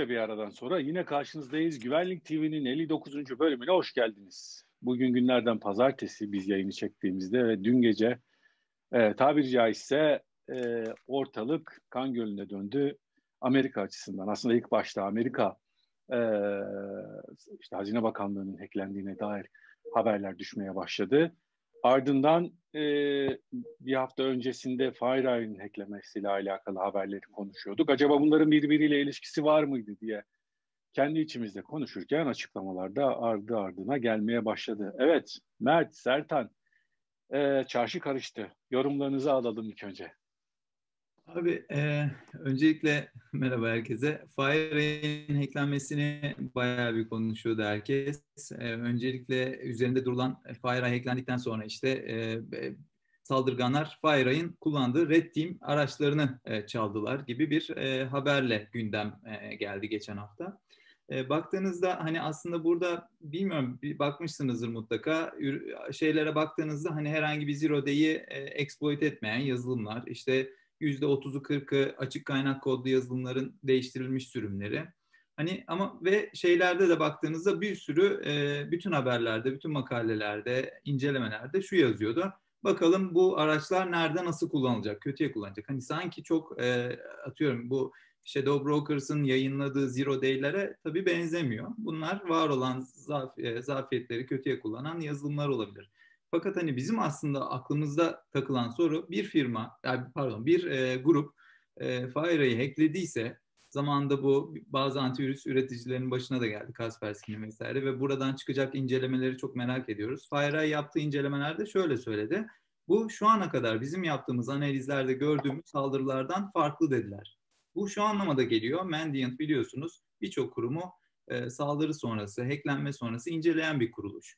uzunca bir aradan sonra yine karşınızdayız. Güvenlik TV'nin 59. bölümüne hoş geldiniz. Bugün günlerden pazartesi biz yayını çektiğimizde ve dün gece tabiri caizse ortalık kan gölüne döndü Amerika açısından. Aslında ilk başta Amerika e, işte Hazine Bakanlığı'nın hacklendiğine dair haberler düşmeye başladı. Ardından bir hafta öncesinde FireEye'nin hacklemesiyle alakalı haberleri konuşuyorduk. Acaba bunların birbiriyle ilişkisi var mıydı diye kendi içimizde konuşurken açıklamalarda ardı ardına gelmeye başladı. Evet, Mert, Sertan, çarşı karıştı. Yorumlarınızı alalım ilk önce. Abi öncelikle merhaba herkese. FireEye'nin hacklenmesini bayağı bir konuşuyordu herkes. Öncelikle üzerinde durulan FireEye hacklendikten sonra saldırganlar FireEye'in kullandığı Red Team araçlarını çaldılar gibi bir haberle gündem geldi geçen hafta. Baktığınızda hani aslında burada bilmiyorum bakmışsınızdır mutlaka şeylere baktığınızda hani herhangi bir zero day'i exploit etmeyen yazılımlar işte %30'u 40'ı açık kaynak kodlu yazılımların değiştirilmiş sürümleri. Hani ama ve şeylerde de baktığınızda bir sürü bütün haberlerde, bütün makalelerde, incelemelerde şu yazıyordu. Bakalım bu araçlar nerede nasıl kullanılacak, kötüye kullanılacak. Hani sanki çok atıyorum bu Shadow Brokers'ın yayınladığı Zero Day'lere tabii benzemiyor. Bunlar var olan zafiyetleri kötüye kullanan yazılımlar olabilir. Fakat hani bizim aslında aklımızda takılan soru bir firma, yani pardon bir grup FireEye'i hacklediyse zamanında bu bazı antivirüs üreticilerinin başına da geldi Kaspersky'nin vesaire ve buradan çıkacak incelemeleri çok merak ediyoruz. FireEye yaptığı incelemelerde şöyle söyledi. Bu şu ana kadar bizim yaptığımız analizlerde gördüğümüz saldırılardan farklı dediler. Bu şu anlamada geliyor. Mandiant biliyorsunuz birçok kurumu saldırı sonrası, hacklenme sonrası inceleyen bir kuruluş.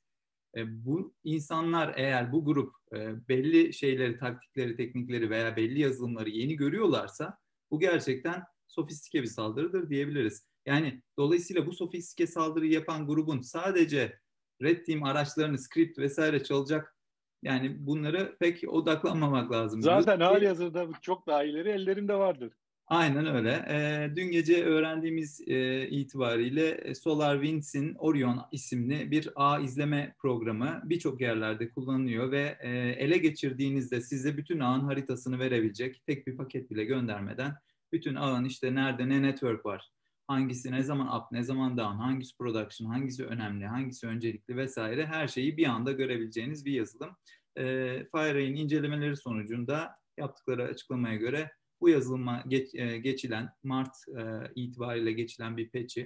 Bu insanlar eğer bu grup belli şeyleri, taktikleri, teknikleri veya belli yazılımları yeni görüyorlarsa bu gerçekten sofistike bir saldırıdır diyebiliriz. Yani dolayısıyla bu sofistike saldırıyı yapan grubun sadece Red Team araçlarını, script vesaire çalacak yani bunları pek odaklanmamak lazım gibi. Zaten halihazırda çok daha ileri ellerinde vardır. Aynen öyle. Dün gece öğrendiğimiz itibariyle SolarWinds'in Orion isimli bir ağ izleme programı birçok yerlerde kullanılıyor ve ele geçirdiğinizde size bütün ağın haritasını verebilecek tek bir paket bile göndermeden bütün ağın işte nerede ne network var, hangisi ne zaman up, ne zaman down, hangisi production, hangisi önemli, hangisi öncelikli vesaire her şeyi bir anda görebileceğiniz bir yazılım. FireEye'in incelemeleri sonucunda yaptıkları açıklamaya göre bu yazılıma geçilen Mart itibariyle geçilen bir patch'i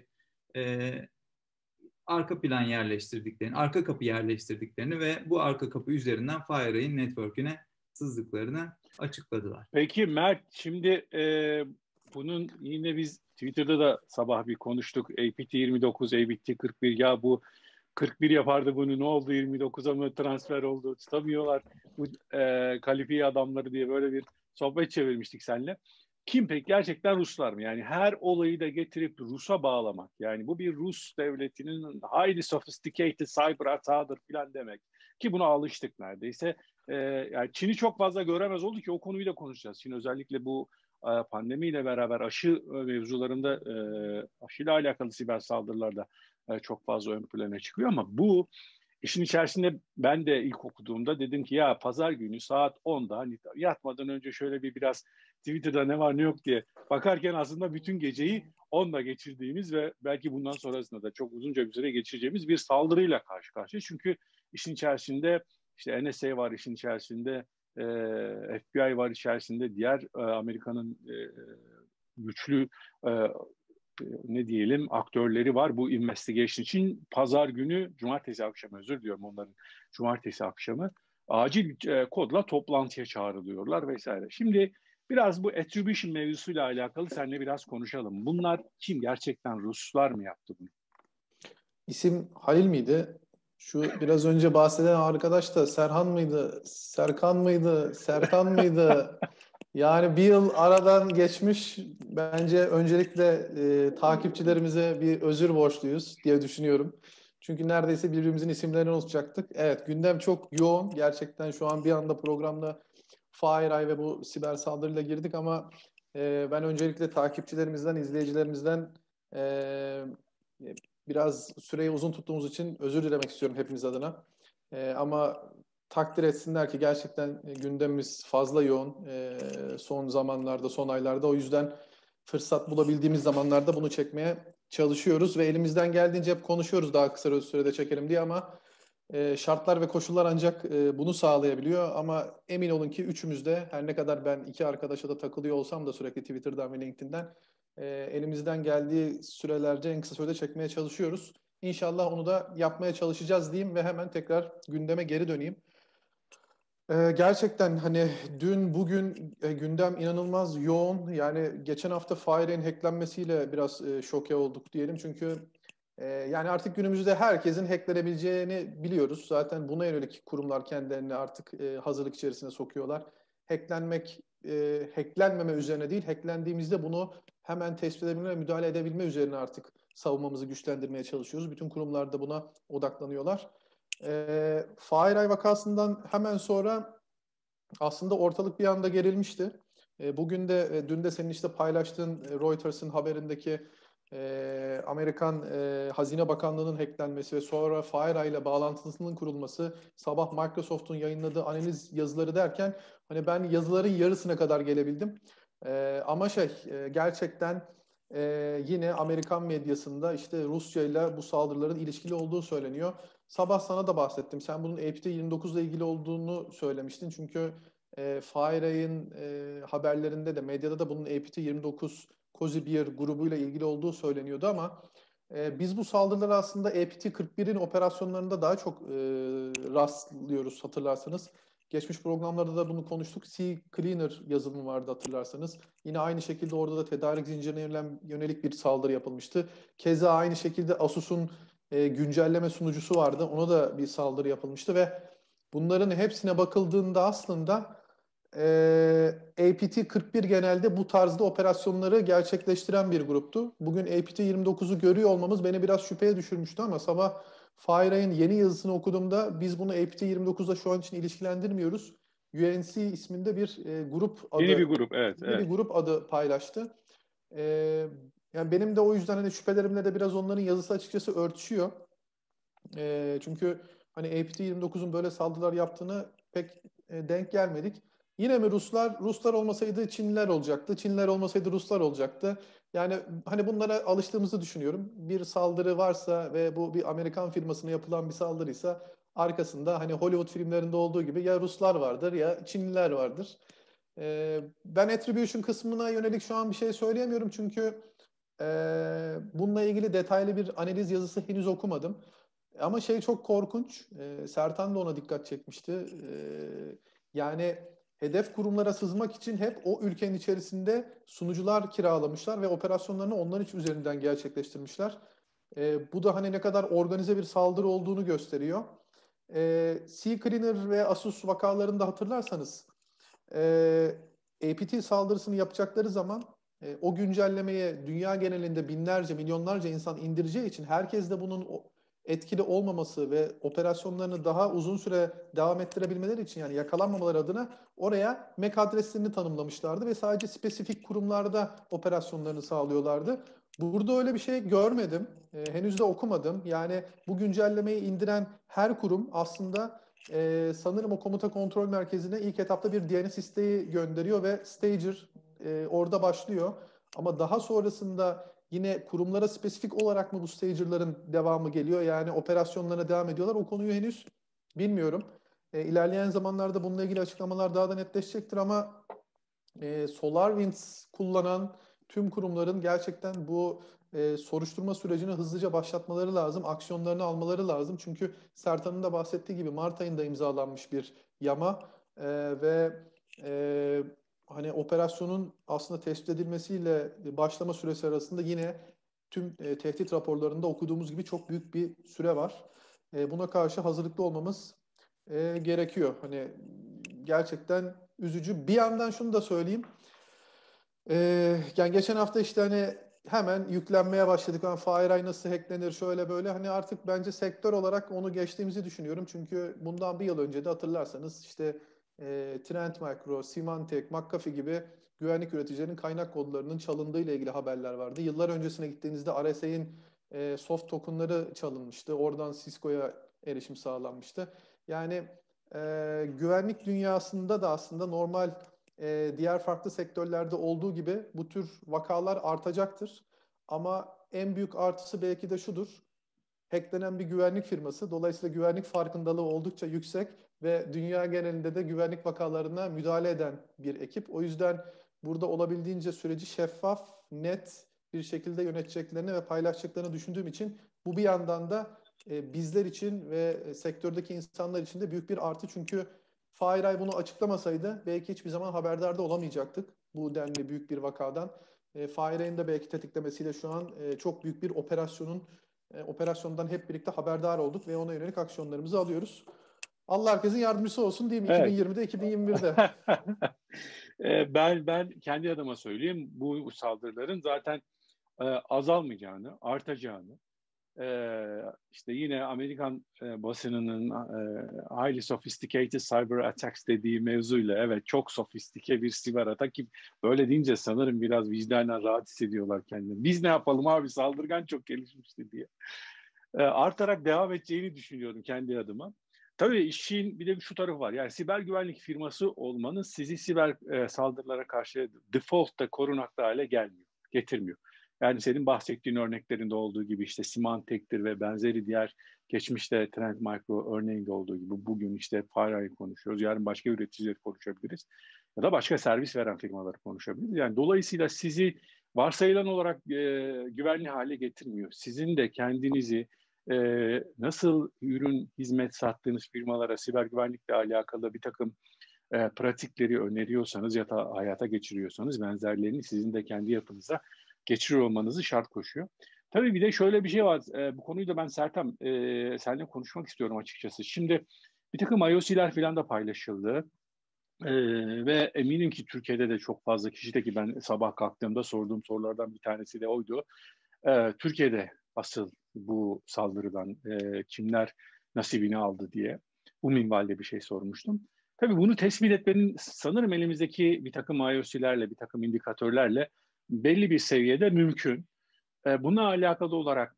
arka plan yerleştirdiklerini, arka kapı yerleştirdiklerini ve bu arka kapı üzerinden FireEye'in network'üne sızdıklarını açıkladılar. Peki Mert, şimdi bunun yine biz Twitter'da da sabah bir konuştuk. APT 29, APT 41 ya bu 41 yapardı bunu ne oldu 29'a mı transfer oldu tutamıyorlar bu kalifiye adamları diye böyle bir sohbet çevirmiştik seninle. Kim pek gerçekten Ruslar mı? Yani her olayı da getirip Rus'a bağlamak. Yani bu bir Rus devletinin highly sophisticated cyber hata'dır falan demek. Ki buna alıştık neredeyse. Yani Çin'i çok fazla göremez oldu ki o konuyu da konuşacağız. Çin özellikle bu pandemiyle beraber aşı mevzularında aşıyla alakalı siber saldırılarda çok fazla ön plana çıkıyor ama bu işin içerisinde ben de ilk okuduğumda dedim ki ya pazar günü saat 10'da hani yatmadan önce şöyle biraz Twitter'da ne var ne yok diye bakarken aslında bütün geceyi 10'da geçirdiğimiz ve belki bundan sonrasında da çok uzunca bir süre geçireceğimiz bir saldırıyla karşı karşıya. Çünkü işin içerisinde işte NSA var işin içerisinde, FBI var içerisinde, diğer Amerika'nın güçlü ne diyelim aktörleri var bu investigation için. Pazar günü, cumartesi akşamı özür diliyorum onların cumartesi akşamı acil kodla toplantıya çağrılıyorlar vesaire. Şimdi biraz bu attribution mevzusuyla alakalı seninle biraz konuşalım. Bunlar kim? Gerçekten Ruslar mı yaptı bunu? İsim Halil miydi? Şu biraz önce bahseden arkadaş da Serhan mıydı? Serkan mıydı? Sertan mıydı? Yani bir yıl aradan geçmiş. Bence öncelikle takipçilerimize bir özür borçluyuz diye düşünüyorum. Çünkü neredeyse birbirimizin isimlerini unutacaktık. Evet, gündem çok yoğun. Gerçekten şu an bir anda programda FireEye ve bu siber saldırıyla girdik ama ben öncelikle takipçilerimizden, izleyicilerimizden E, Biraz süreyi uzun tuttuğumuz için özür dilemek istiyorum hepimiz adına. Ama takdir etsinler ki gerçekten gündemimiz fazla yoğun. Son zamanlarda, son aylarda. O yüzden fırsat bulabildiğimiz zamanlarda bunu çekmeye çalışıyoruz ve elimizden geldiğince hep konuşuyoruz daha kısa sürede çekelim diye ama şartlar ve koşullar ancak bunu sağlayabiliyor. Ama emin olun ki üçümüz de her ne kadar ben iki arkadaşa da takılıyor olsam da sürekli Twitter'dan ve LinkedIn'den elimizden geldiği sürelerce en kısa sürede çekmeye çalışıyoruz. İnşallah onu da yapmaya çalışacağız diyeyim ve hemen tekrar gündeme geri döneyim. Gerçekten hani dün bugün gündem inanılmaz yoğun. Yani geçen hafta Fire'in hacklenmesiyle biraz şoke olduk diyelim. Çünkü yani artık günümüzde herkesin hacklenebileceğini biliyoruz. Zaten buna yönelik kurumlar kendilerini artık hazırlık içerisine sokuyorlar. Hacklenmeme üzerine değil, hacklendiğimizde bunu hemen tespit edebilme ve müdahale edebilme üzerine artık savunmamızı güçlendirmeye çalışıyoruz. Bütün kurumlar da buna odaklanıyorlar. FireEye vakasından hemen sonra aslında ortalık bir anda gerilmişti. Bugün de dün de senin işte paylaştığın Reuters'ın haberindeki Amerikan Hazine Bakanlığı'nın hacklenmesi ve sonra FireEye ile bağlantısının kurulması, sabah Microsoft'un yayınladığı analiz yazıları derken hani ben yazıların yarısına kadar gelebildim. Ama gerçekten yine Amerikan medyasında işte Rusya ile bu saldırıların ilişkili olduğu söyleniyor. Sabah sana da bahsettim. Sen bunun APT-29 ile ilgili olduğunu söylemiştin. Çünkü FireEye'in haberlerinde de medyada da bunun APT-29 Cozy Bear grubuyla ilgili olduğu söyleniyordu ama biz bu saldırıları aslında APT-41'in operasyonlarında daha çok rastlıyoruz hatırlarsanız. Geçmiş programlarda da bunu konuştuk. CCleaner yazılımı vardı hatırlarsanız. Yine aynı şekilde orada da tedarik zincirine yönelik bir saldırı yapılmıştı. Keza aynı şekilde Asus'un güncelleme sunucusu vardı. Ona da bir saldırı yapılmıştı ve bunların hepsine bakıldığında aslında APT-41 genelde bu tarzda operasyonları gerçekleştiren bir gruptu. Bugün APT-29'u görüyor olmamız beni biraz şüpheye düşürmüştü ama sabah FireEye'in yeni yazısını okuduğumda biz bunu APT-29'da şu an için ilişkilendirmiyoruz. UNC isminde bir grup adı, Yeni bir grup, evet. yeni bir grup adı paylaştı. E, Yani benim de o yüzden hani şüphelerimle de biraz onların yazısı açıkçası örtüşüyor. Çünkü hani APT-29'un böyle saldırılar yaptığını pek denk gelmedik. Yine mi Ruslar? Ruslar olmasaydı Çinliler olacaktı. Çinliler olmasaydı Ruslar olacaktı. Yani hani bunlara alıştığımızı düşünüyorum. Bir saldırı varsa ve bu bir Amerikan firmasına yapılan bir saldırıysa arkasında hani Hollywood filmlerinde olduğu gibi ya Ruslar vardır ya Çinliler vardır. Ben attribution kısmına yönelik şu an bir şey söyleyemiyorum çünkü bununla ilgili detaylı bir analiz yazısı henüz okumadım. Ama şey çok korkunç. Sertan da ona dikkat çekmişti. Yani hedef kurumlara sızmak için hep o ülkenin içerisinde sunucular kiralamışlar ve operasyonlarını onların üzerinden gerçekleştirmişler. Bu da hani ne kadar organize bir saldırı olduğunu gösteriyor. CCleaner ve Asus vakalarında hatırlarsanız APT saldırısını yapacakları zaman o güncellemeye dünya genelinde binlerce, milyonlarca insan indireceği için herkes de bunun etkili olmaması ve operasyonlarını daha uzun süre devam ettirebilmeleri için yani yakalanmamaları adına oraya MAC adreslerini tanımlamışlardı ve sadece spesifik kurumlarda operasyonlarını sağlıyorlardı. Burada öyle bir şey görmedim. Henüz de okumadım. Yani bu güncellemeyi indiren her kurum aslında sanırım o komuta kontrol merkezine ilk etapta bir DNS isteği gönderiyor ve Stager orada başlıyor. Ama daha sonrasında yine kurumlara spesifik olarak mı bu stager'ların devamı geliyor? Yani operasyonlarına devam ediyorlar. O konuyu henüz bilmiyorum. İlerleyen zamanlarda bununla ilgili açıklamalar daha da netleşecektir ama SolarWinds kullanan tüm kurumların gerçekten bu soruşturma sürecini hızlıca başlatmaları lazım. Aksiyonlarını almaları lazım. Çünkü Sertan'ın da bahsettiği gibi Mart ayında imzalanmış bir yama ve hani operasyonun aslında tespit edilmesiyle başlama süresi arasında yine tüm tehdit raporlarında okuduğumuz gibi çok büyük bir süre var. Buna karşı hazırlıklı olmamız gerekiyor. Hani gerçekten üzücü. Bir yandan şunu da söyleyeyim. Yani geçen hafta işte hani hemen yüklenmeye başladık. Yani FireEye nasıl hacklenir şöyle böyle. Hani artık bence sektör olarak onu geçtiğimizi düşünüyorum. Çünkü bundan bir yıl önce de hatırlarsanız işte Trend Micro, Symantec, McAfee gibi güvenlik üreticilerinin kaynak kodlarının çalındığı ile ilgili haberler vardı. Yıllar öncesine gittiğinizde RSA'nin soft tokenları çalınmıştı. Oradan Cisco'ya erişim sağlanmıştı. Yani güvenlik dünyasında da aslında normal diğer farklı sektörlerde olduğu gibi bu tür vakalar artacaktır. Ama en büyük artısı belki de şudur: hacklenen bir güvenlik firması. Dolayısıyla güvenlik farkındalığı oldukça yüksek ve dünya genelinde de güvenlik vakalarına müdahale eden bir ekip. O yüzden burada olabildiğince süreci şeffaf, net bir şekilde yöneteceklerini ve paylaşacaklarını düşündüğüm için bu bir yandan da bizler için ve sektördeki insanlar için de büyük bir artı. Çünkü FireEye bunu açıklamasaydı belki hiçbir zaman haberdar da olamayacaktık bu denli büyük bir vakadan. FireEye'in de belki tetiklemesiyle şu an çok büyük bir operasyondan hep birlikte haberdar olduk ve ona yönelik aksiyonlarımızı alıyoruz. Allah herkesin yardımcısı olsun diyeyim, Evet. 2020'de, 2021'de. Ben kendi adıma söyleyeyim, bu saldırıların zaten azalmayacağını, artacağını, işte yine Amerikan basınının highly sophisticated cyber attacks dediği mevzuyla, evet, çok sofistike bir siber atak ki böyle deyince sanırım biraz vicdanen rahat hissediyorlar kendini. Biz ne yapalım abi, saldırgan çok gelişmişti diye. Artarak devam edeceğini düşünüyorum kendi adıma. Tabii işin bir de şu tarafı var. Yani siber güvenlik firması olmanız sizi siber saldırılara karşı default'ta korunaklı hale getirmiyor. Yani senin bahsettiğin örneklerinde olduğu gibi işte Symantec'tir ve benzeri diğer geçmişte Trend Micro örneğinde olduğu gibi bugün işte FireEye konuşuyoruz. Yarın başka üreticileri konuşabiliriz. Ya da başka servis veren firmaları konuşabiliriz. Yani dolayısıyla sizi varsayılan olarak güvenli hale getirmiyor. Sizin de kendinizi nasıl ürün, hizmet sattığınız firmalara siber güvenlikle alakalı bir takım pratikleri öneriyorsanız ya da hayata geçiriyorsanız benzerlerini sizin de kendi yapınıza geçiriyor olmanızı şart koşuyor. Tabii bir de şöyle bir şey var. Bu konuyu da ben Sertem seninle konuşmak istiyorum açıkçası. Şimdi bir takım IOC'ler falan da paylaşıldı. Ve eminim ki Türkiye'de de çok fazla kişi de, ki ben sabah kalktığımda sorduğum sorulardan bir tanesi de oydu. Türkiye'de asıl bu saldırıdan kimler nasibini aldı diye bu minvalde bir şey sormuştum. Tabii bunu tespit etmenin sanırım elimizdeki bir takım IOC'lerle, bir takım indikatörlerle belli bir seviyede mümkün. Buna alakalı olarak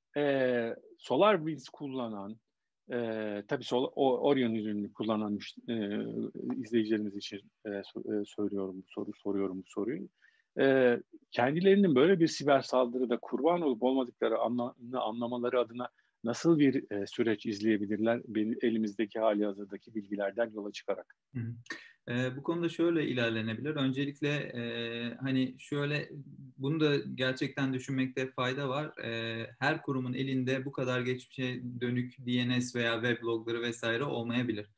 SolarWinds kullanan, tabii Orion ürünü kullanan izleyicilerimiz için soruyorum bu soruyu. Kendilerinin böyle bir siber saldırıda kurban olup olmadıkları anlamaları adına nasıl bir süreç izleyebilirler? Elimizdeki hali hazırdaki bilgilerden yola çıkarak. Hı hı. Bu konuda şöyle ilerlenebilir. Öncelikle hani şöyle, bunu da gerçekten düşünmekte fayda var. Her kurumun elinde bu kadar geçmişe dönük DNS veya weblogları vesaire olmayabilir.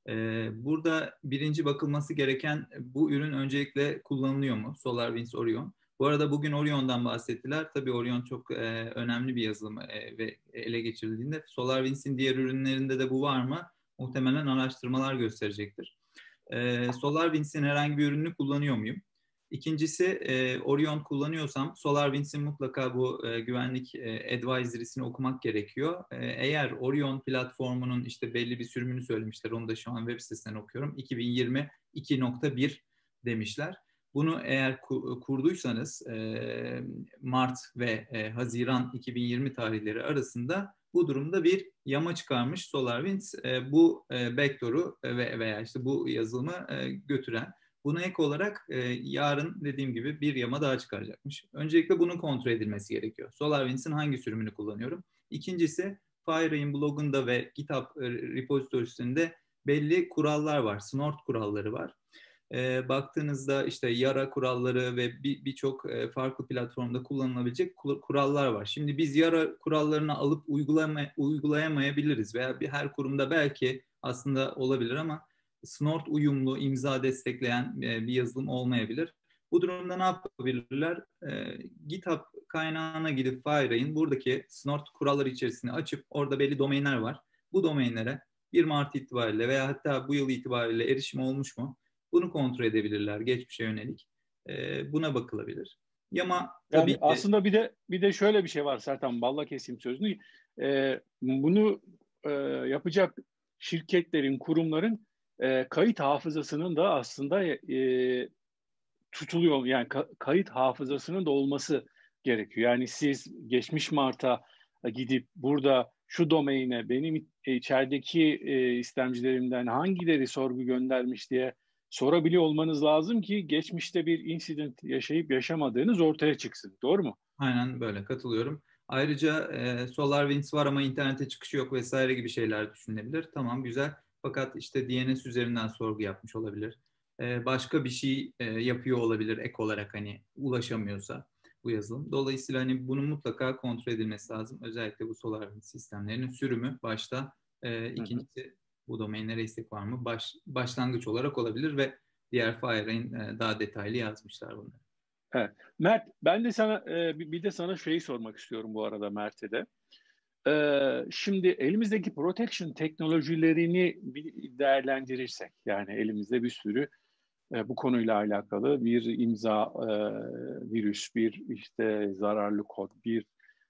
Burada birinci bakılması gereken, bu ürün öncelikle kullanılıyor mu? SolarWinds Orion. Bu arada bugün Orion'dan bahsettiler. Tabii Orion çok önemli bir yazılım ve ele geçirildiğinde SolarWinds'in diğer ürünlerinde de bu var mı? Muhtemelen araştırmalar gösterecektir. SolarWinds'in herhangi bir ürününü kullanıyor muyum? İkincisi, Orion kullanıyorsam SolarWinds'in mutlaka bu güvenlik advisory'sini okumak gerekiyor. Eğer Orion platformunun işte belli bir sürümünü söylemişler, onu da şu an web sitesinden okuyorum. 2020 2.1 demişler. Bunu eğer kurduysanız Mart ve Haziran 2020 tarihleri arasında bu durumda bir yama çıkarmış SolarWinds, bu backdoor'u veya işte bu yazılımı götüren. Buna ek olarak yarın dediğim gibi bir yama daha çıkaracakmış. Öncelikle bunun kontrol edilmesi gerekiyor. SolarWinds'in hangi sürümünü kullanıyorum? İkincisi, FireEye'in blogunda ve GitHub repository'sinde belli kurallar var. Snort kuralları var. Baktığınızda işte Yara kuralları ve birçok farklı platformda kullanılabilecek kurallar var. Şimdi biz Yara kurallarını alıp uygulayamayabiliriz veya her kurumda belki aslında olabilir ama Snort uyumlu, imza destekleyen bir yazılım olmayabilir. Bu durumda ne yapabilirler? GitHub kaynağına gidip FireEye'in buradaki Snort kuralları içerisini açıp orada belli domainler var. Bu domainlere 1 Mart itibariyle veya hatta bu yıl itibariyle erişim olmuş mu? Bunu kontrol edebilirler geçmişe yönelik. Buna bakılabilir. Ama tabii Yani ki aslında bir de şöyle bir şey var Sertan, balla keseyim sözünü. Bunu yapacak şirketlerin, kurumların kayıt hafızasının da aslında tutuluyor. Yani kayıt hafızasının da olması gerekiyor. Yani siz geçmiş Mart'a gidip burada şu domaine benim içerideki istemcilerimden hangileri sorgu göndermiş diye sorabiliyor olmanız lazım ki geçmişte bir incident yaşayıp yaşamadığınız ortaya çıksın. Doğru mu? Aynen böyle, katılıyorum. Ayrıca SolarWinds var ama internete çıkışı yok vesaire gibi şeyler düşünülebilir. Tamam, güzel. Fakat işte DNS üzerinden sorgu yapmış olabilir. Başka bir şey yapıyor olabilir ek olarak, hani ulaşamıyorsa bu yazılım. Dolayısıyla hani bunun mutlaka kontrol edilmesi lazım. Özellikle bu SolarWinds sistemlerinin sürümü başta. İkincisi, bu domainlere istek var mı? Başlangıç olarak olabilir ve diğer FireRain daha detaylı yazmışlar bunları. Evet. Mert, ben de sana bir de sana şeyi sormak istiyorum bu arada Mert'e de. Şimdi elimizdeki protection teknolojilerini bir değerlendirirsek, yani elimizde bir sürü bu konuyla alakalı bir imza, virüs, bir işte zararlı kod, bir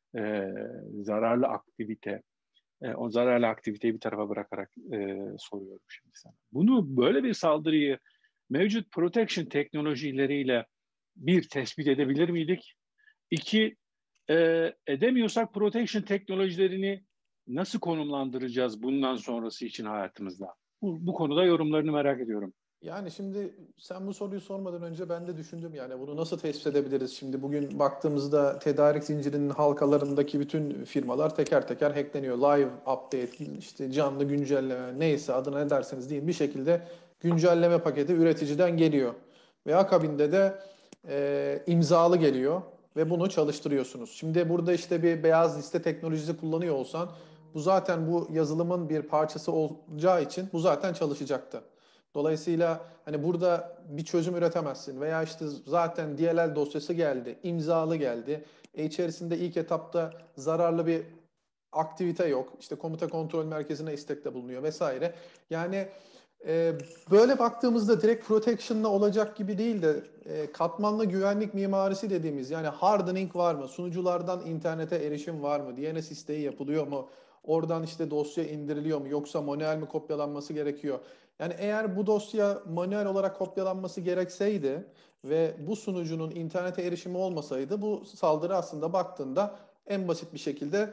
zararlı aktivite. O zararlı aktiviteyi bir tarafa bırakarak soruyorum şimdi sana. Bunu, böyle bir saldırıyı mevcut protection teknolojileriyle bir, tespit edebilir miydik? İki, edemiyorsak protection teknolojilerini nasıl konumlandıracağız bundan sonrası için hayatımızda? Bu konuda yorumlarını merak ediyorum. Yani şimdi sen bu soruyu sormadan önce ben de düşündüm, yani bunu nasıl tespit edebiliriz? Şimdi bugün baktığımızda tedarik zincirinin halkalarındaki bütün firmalar teker teker hackleniyor. Live update, işte canlı güncelleme, neyse adına ne derseniz deyin, bir şekilde güncelleme paketi üreticiden geliyor. Ve akabinde de imzalı geliyor ve bunu çalıştırıyorsunuz. Şimdi burada işte bir beyaz liste teknolojisi kullanıyor olsan, bu zaten bu yazılımın bir parçası olacağı için bu zaten çalışacaktı. Dolayısıyla hani burada bir çözüm üretemezsin veya işte zaten DLL dosyası geldi, imzalı geldi. İçerisinde ilk etapta zararlı bir aktivite yok. İşte komuta kontrol merkezine istekte bulunuyor vesaire. Yani e, böyle baktığımızda direkt protection'la olacak gibi değil de katmanlı güvenlik mimarisi dediğimiz, yani hardening var mı? Sunuculardan internete erişim var mı? DNS isteği yapılıyor mu? Oradan işte dosya indiriliyor mu? Yoksa manuel mi kopyalanması gerekiyor? Yani eğer bu dosya manuel olarak kopyalanması gerekseydi ve bu sunucunun internete erişimi olmasaydı, bu saldırı aslında baktığında en basit bir şekilde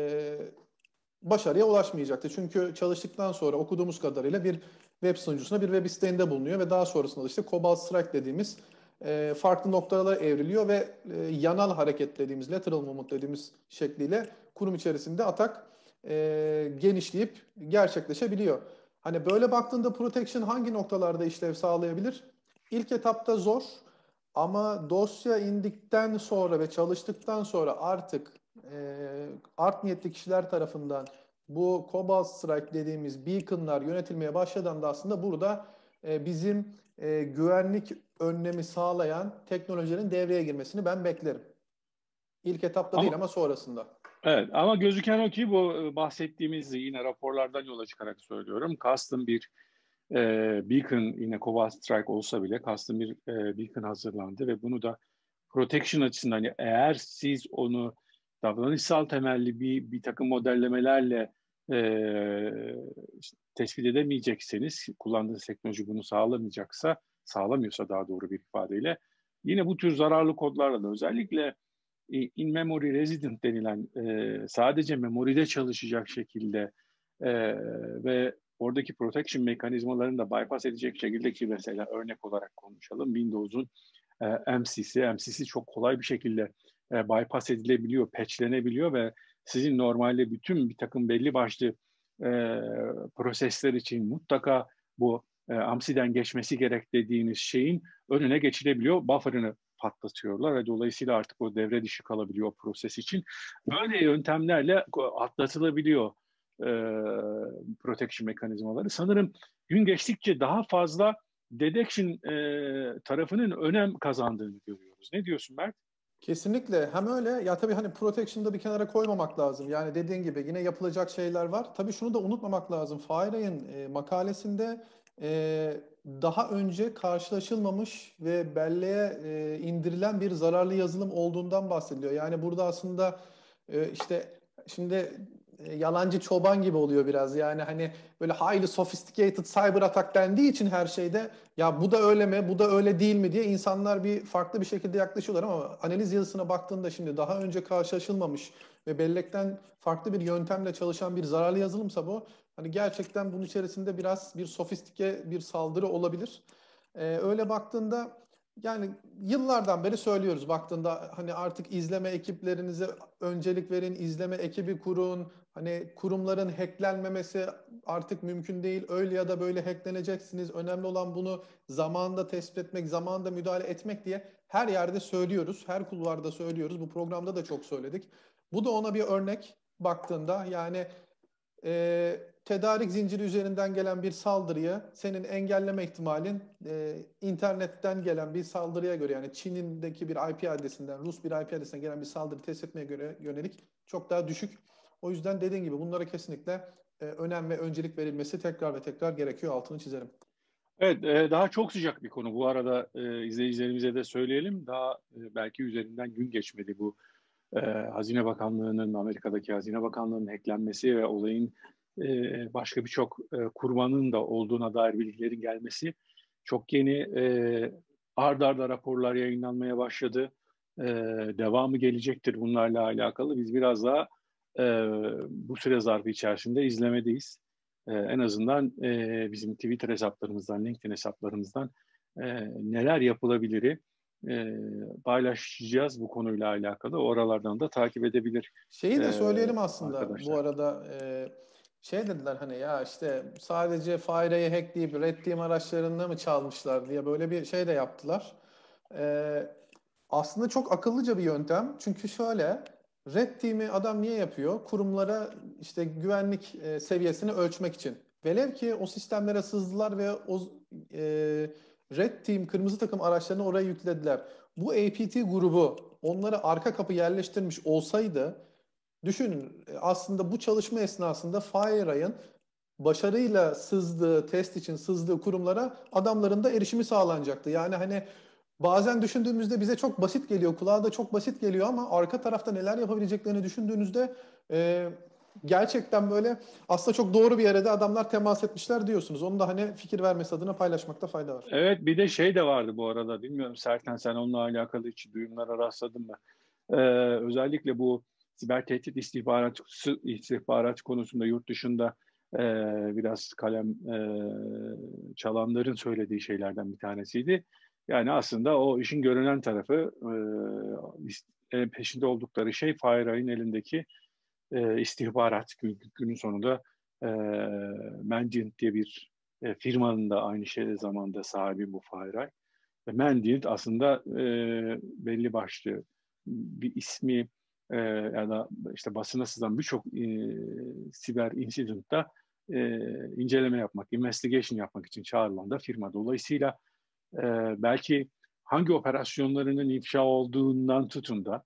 başarıya ulaşmayacaktı. Çünkü çalıştıktan sonra okuduğumuz kadarıyla bir web sunucusuna bir web isteğinde bulunuyor ve daha sonrasında da işte Cobalt Strike dediğimiz farklı noktalara evriliyor ve yanal hareket dediğimiz, lateral movement dediğimiz şekliyle kurum içerisinde atak genişleyip gerçekleşebiliyor. Hani böyle baktığında protection hangi noktalarda işlev sağlayabilir? İlk etapta zor, ama dosya indikten sonra ve çalıştıktan sonra artık art niyetli kişiler tarafından bu Cobalt Strike dediğimiz beaconlar yönetilmeye başladığında aslında burada bizim güvenlik önlemi sağlayan teknolojilerin devreye girmesini ben beklerim. İlk etapta değil Ama ama sonrasında. evet, ama gözüken o ki bu bahsettiğimiz, yine raporlardan yola çıkarak söylüyorum, custom bir beacon, yine Cobalt Strike olsa bile custom bir beacon hazırlandı ve bunu da protection açısından, yani eğer siz onu davranışsal temelli bir takım modellemelerle işte tespit edemeyecekseniz, kullandığınız teknoloji bunu sağlamıyorsa daha doğru bir ifadeyle, yine bu tür zararlı kodlarla da, özellikle in-memory resident denilen sadece memoride çalışacak şekilde ve oradaki protection mekanizmalarını da bypass edecek şekilde, ki mesela örnek olarak konuşalım, Windows'un MCC çok kolay bir şekilde bypass edilebiliyor, patchlenebiliyor ve sizin normalde bütün bir takım belli başlı prosesler için mutlaka bu AMSI'den geçmesi gerek dediğiniz şeyin önüne geçilebiliyor. Buffer'ını patlatıyorlar ve dolayısıyla artık o devre dışı kalabiliyor o proses için. Böyle yöntemlerle atlatılabiliyor protection mekanizmaları. Sanırım gün geçtikçe daha fazla detection tarafının önem kazandığını görüyoruz. Ne diyorsun Mert? Kesinlikle. Hem öyle, ya tabii hani protection'da bir kenara koymamak lazım. Yani dediğin gibi yine yapılacak şeyler var. Tabii şunu da unutmamak lazım. Fairay'ın makalesinde daha önce karşılaşılmamış ve belleğe indirilen bir zararlı yazılım olduğundan bahsediliyor. Yani burada aslında işte şimdi yalancı çoban gibi oluyor biraz. Yani hani böyle highly sophisticated cyber atak dendiği için her şeyde ya bu da öyle mi, bu da öyle değil mi diye insanlar bir farklı bir şekilde yaklaşıyorlar ama analiz yazısına baktığında şimdi daha önce karşılaşılmamış ve bellekten farklı bir yöntemle çalışan bir zararlı yazılımsa bu hani gerçekten bunun içerisinde biraz bir sofistike bir saldırı olabilir. Öyle baktığında yani yıllardan beri söylüyoruz baktığında hani artık izleme ekiplerinize öncelik verin, izleme ekibi kurun. Hani kurumların hacklenmemesi artık mümkün değil. Öyle ya da böyle hackleneceksiniz. Önemli olan bunu zamanında tespit etmek, zamanında müdahale etmek diye her yerde söylüyoruz. Her kulvarda söylüyoruz. Bu programda da çok söyledik. Bu da ona bir örnek baktığında yani tedarik zinciri üzerinden gelen bir saldırıyı senin engelleme ihtimalin internetten gelen bir saldırıya göre yani Çin'indeki bir IP adresinden, Rus bir IP adresinden gelen bir saldırı test etmeye göre yönelik çok daha düşük. O yüzden dediğim gibi bunlara kesinlikle önem ve öncelik verilmesi tekrar ve tekrar gerekiyor. Altını çizerim. Evet, daha çok sıcak bir konu. Bu arada izleyicilerimize de söyleyelim. Daha belki üzerinden gün geçmedi bu Hazine Bakanlığı'nın, Amerika'daki Hazine Bakanlığı'nın hacklenmesi ve olayın başka birçok kurbanın da olduğuna dair bilgilerin gelmesi çok yeni. Ard arda raporlar yayınlanmaya başladı. Devamı gelecektir bunlarla alakalı. Biz biraz daha bu süre zarfı içerisinde izlemedeyiz. En azından bizim Twitter hesaplarımızdan, LinkedIn hesaplarımızdan neler yapılabiliri paylaşacağız bu konuyla alakalı. Oralardan da takip edebilir Şeyi de söyleyelim aslında bu arkadaşlar. arada şey dediler hani ya işte sadece fareyi hackleyip Red Team araçlarını mı çalmışlar diye böyle bir şey de yaptılar. Aslında çok akıllıca bir yöntem. Çünkü şöyle Red Team'i adam niye yapıyor? Kurumlara işte güvenlik seviyesini ölçmek için. Velev ki o sistemlere sızdılar ve o Red Team kırmızı takım araçlarını oraya yüklediler. Bu APT grubu onları arka kapı yerleştirmiş olsaydı düşünün aslında bu çalışma esnasında FireEye'ın başarıyla sızdığı, test için sızdığı kurumlara adamların da erişimi sağlanacaktı. Yani hani bazen düşündüğümüzde bize çok basit geliyor, kulağa da çok basit geliyor ama arka tarafta neler yapabileceklerini düşündüğünüzde gerçekten böyle aslında çok doğru bir yere de adamlar temas etmişler diyorsunuz. Onu da hani fikir vermesi adına paylaşmakta fayda var. Evet, bir de şey de vardı bu arada. Bilmiyorum Serkan, sen onunla alakalı hiç duyumlara rastladın mı? Özellikle bu siber tehdit istihbarat konusunda yurt dışında biraz kalem çalanların söylediği şeylerden bir tanesiydi. Yani aslında o işin görünen tarafı peşinde oldukları şey FireEye'in elindeki istihbarat. Günün sonunda e, Mandiant diye bir firmanın da aynı şey zamanda sahibi bu FireEye. Mandiant aslında belli başlı bir ismi ya da işte basına sızan birçok siber incidentta inceleme yapmak, investigation yapmak için çağrılan da firma. Dolayısıyla e, belki hangi operasyonlarının ifşa olduğundan tutun da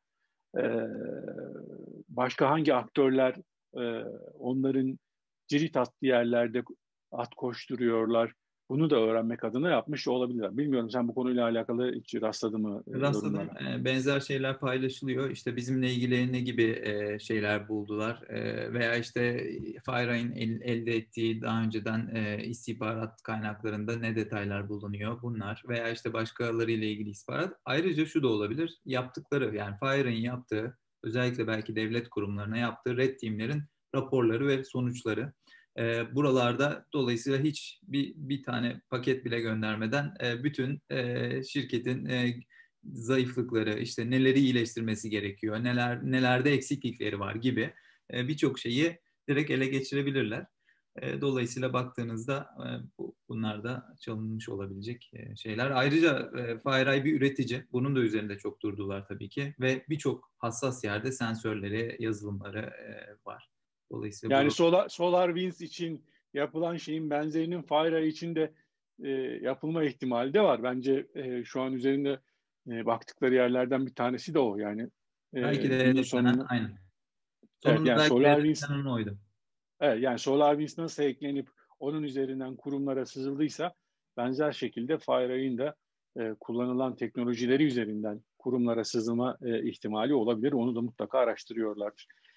başka hangi aktörler onların cirit attığı yerlerde at koşturuyorlar. Bunu da öğrenmek adına yapmış olabilirler. Bilmiyorum, sen bu konuyla alakalı hiç rastladın mı Rastladım. yorumlara? Benzer şeyler paylaşılıyor. İşte bizimle ilgili ne gibi şeyler buldular veya işte FireEye'in elde ettiği daha önceden istihbarat kaynaklarında ne detaylar bulunuyor bunlar veya işte başkaları ile ilgili istihbarat. Ayrıca şu da olabilir. Yaptıkları yani FireEye'in yaptığı özellikle belki devlet kurumlarına yaptığı red team'lerin raporları ve sonuçları. Buralarda dolayısıyla hiç bir tane paket bile göndermeden bütün şirketin zayıflıkları, işte neleri iyileştirmesi gerekiyor, nelerde eksiklikleri var gibi birçok şeyi direkt ele geçirebilirler. Dolayısıyla baktığınızda bunlar da çalınmış olabilecek şeyler. Ayrıca FireEye bir üretici. Bunun da üzerinde çok durdular tabii ki ve birçok hassas yerde sensörleri, yazılımları var. Dolayısıyla Yani SolarWinds için yapılan şeyin benzerinin FireEye için de yapılma ihtimali de var. Bence şu an üzerinde baktıkları yerlerden bir tanesi de o. Yani belki de günün hedeflenen sonunda aynen. evet, Sonunda yani belki de SolarWinds, hedeflenen oydu. evet, yani SolarWinds nasıl eklenip onun üzerinden kurumlara sızıldıysa benzer şekilde FireEye'in de kullanılan teknolojileri üzerinden kurumlara sızılma ihtimali olabilir. Onu da mutlaka araştırıyorlardır.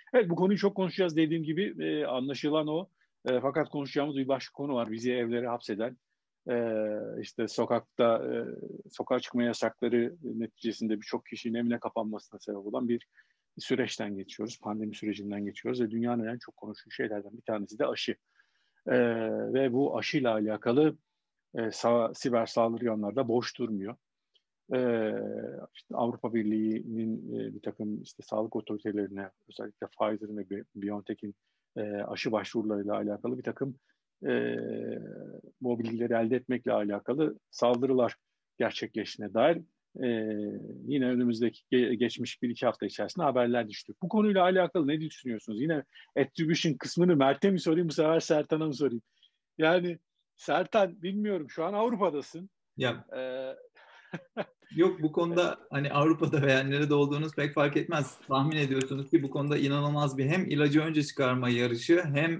Evet, bu konuyu çok konuşacağız dediğim gibi, anlaşılan o. Fakat konuşacağımız bir başka konu var. Bizi evlere hapseden, işte sokağa çıkma yasakları neticesinde birçok kişinin evine kapanmasına sebep olan bir süreçten geçiyoruz. Pandemi sürecinden geçiyoruz ve dünyanın en çok konuştuğu şeylerden bir tanesi de aşı. Ve bu aşıyla alakalı siber saldırganlar da boş durmuyor. İşte Avrupa Birliği'nin bir takım işte sağlık otoritelerine, özellikle Pfizer'ın ve BioNTech'in aşı başvurularıyla alakalı bir takım e, bu bilgileri elde etmekle alakalı saldırılar gerçekleştiğine dair e, yine önümüzdeki geçmiş 1-2 hafta içerisinde haberler düştü. Bu konuyla alakalı ne düşünüyorsunuz? Yine attribution kısmını Mert'e mi sorayım, bu sefer Sertan'a mı sorayım? Yani Sertan, bilmiyorum, şu an Avrupa'dasın. Ya Ee, yok, bu konuda hani Avrupa'da veya nerede olduğunuz pek fark etmez. Tahmin ediyorsunuz ki bu konuda inanılmaz bir hem ilacı önce çıkarma yarışı hem